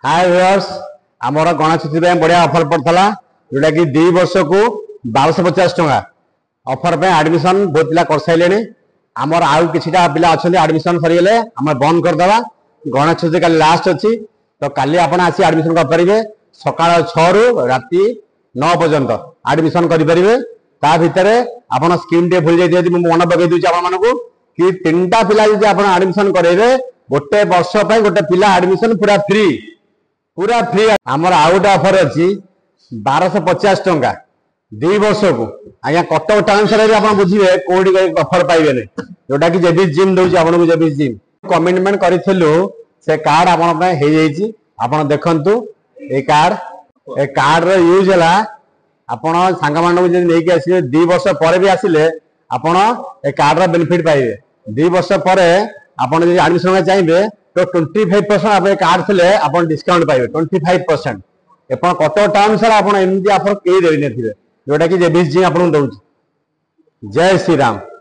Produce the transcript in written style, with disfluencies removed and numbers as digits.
हाय viewers आमर गणेश चतुर्थी बढ़िया offer पड़ता जोटा कि 2 वर्ष को 1250 टका ऑफर पे एडमिशन बहुत पिला कर सारे आमर आउ किछिटा पिला अच्छा एडमिशन सरीगले आम बंद करदे गणेश चतुर्थी काली लास्ट अच्छी तो काली आप आसी एडमिशन करेंगे सका 6 रु राति 9 पर्यंत एडमिशन करेंगे ता भितर आप स्कीम टे भूल जाइए मन पकई दूसरी आप कि 3टा पिला जी आप एडमिशन करेंगे गोटे वर्ष पे गोटे पिला एडमिशन पूरा फ्री आमर आउ गोटे ऑफर अच्छी 1250 टका 2 वर्ष को आज्ञा कटक टाउन सारे आप बुझे कौटी ऑफर पाइबे जोटा कि जेबी जिम दूसरी आपको जेबी जिम कमिटमेंट करूँ से कार्ड आप देखु ये कार्ड यूज है आपण सांग मानक नहीं आसवे 2 वर्ष पर भी आसिले आपण ए कार्ड बेनिफिट पाइबे 2 वर्ष पर आप एडमिशन चाहिए तो 25% आप कार्ड थे आप डिस्काउंट पाइबे 25% एप कटक टाउन सारा आप एमती ऑफर कई दे जोटा कि जेबीसी आपको दौर जय श्री राम।